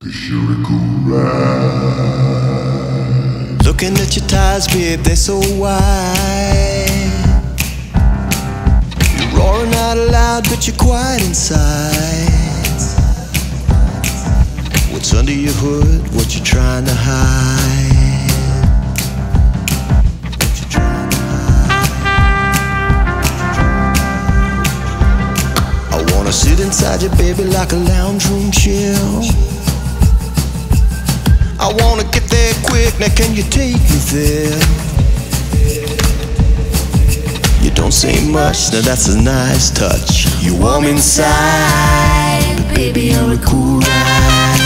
'Cause you're a cool ride. Looking at your tires, babe, they're so wide. You're roaring out loud, but you're quiet inside. What's under your hood? What you trying to hide? What you trying to hide? I wanna sit inside you, baby, like a lounge room chill. I wanna get there quick, now can you take me there? You don't say much, now that's a nice touch. You warm inside, but baby, you're a cool ride.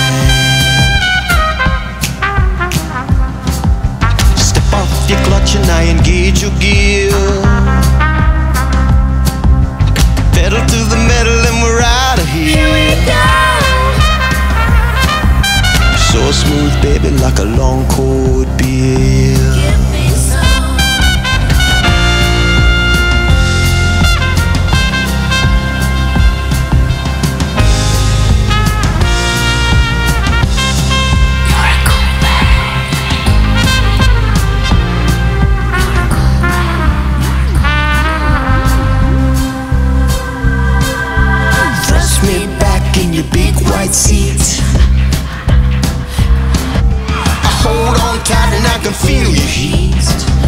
Step off your clutch and I engage your gear. Pedal to the metal and we're out of here. Here we go. So smooth, baby, like a long cold beer. Give me some. You're a cool man. Thrust me back in your big white seat. Hold on tight and I can feel your heat.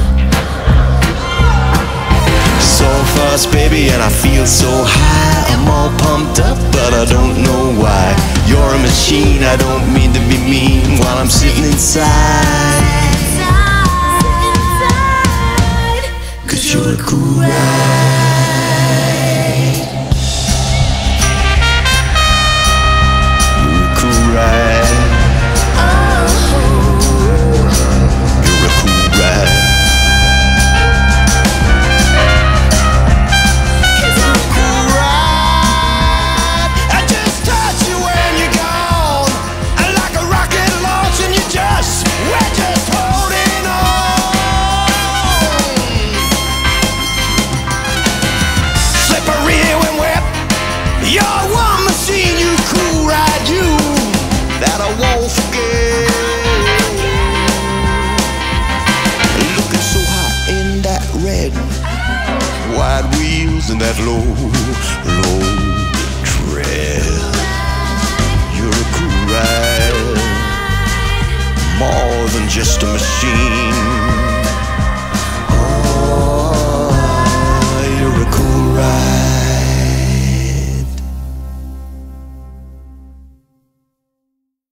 So fast, baby, and I feel so high. I'm all pumped up, but I don't know why. You're a machine, I don't mean to be mean while I'm sitting inside. Inside. 'Cause you're a cool ride. You're a cool ride. You're a cool ride. Cool ride. I just touch you when you're gone. I like a rocket launch and we're just holding on. Slippery when wet. You're one machine, you cool ride, you that I won't forget. Looking so hot in that red, wide wheels and that low tread. You're a cool ride, more than just a machine.